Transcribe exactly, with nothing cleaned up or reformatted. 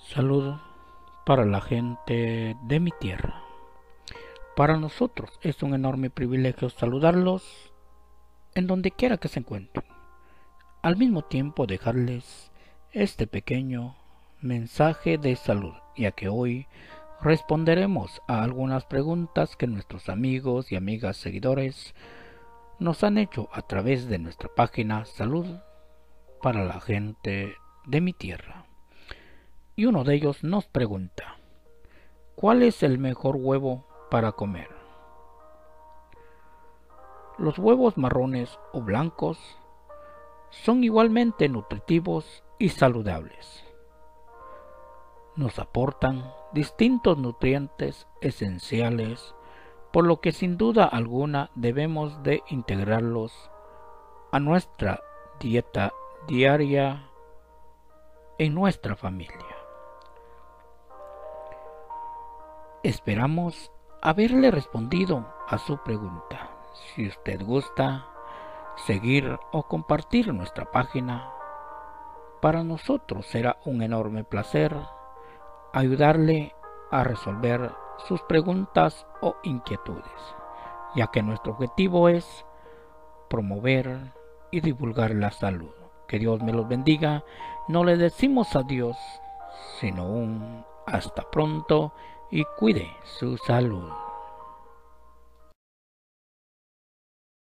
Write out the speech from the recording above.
Salud para la gente de mi tierra. Para nosotros es un enorme privilegio saludarlos en donde quiera que se encuentren. Al mismo tiempo dejarles este pequeño mensaje de salud, ya que hoy responderemos a algunas preguntas que nuestros amigos y amigas seguidores nos han hecho a través de nuestra página Salud para la gente de mi tierra. Y uno de ellos nos pregunta: ¿cuál es el mejor huevo para comer? Los huevos marrones o blancos son igualmente nutritivos y saludables. Nos aportan distintos nutrientes esenciales, por lo que sin duda alguna debemos de integrarlos a nuestra dieta diaria en nuestra familia. Esperamos haberle respondido a su pregunta. Si usted gusta seguir o compartir nuestra página, para nosotros será un enorme placer ayudarle a resolver sus preguntas o inquietudes, ya que nuestro objetivo es promover y divulgar la salud. Que Dios me los bendiga. No le decimos adiós, sino un hasta pronto y cuide su salud.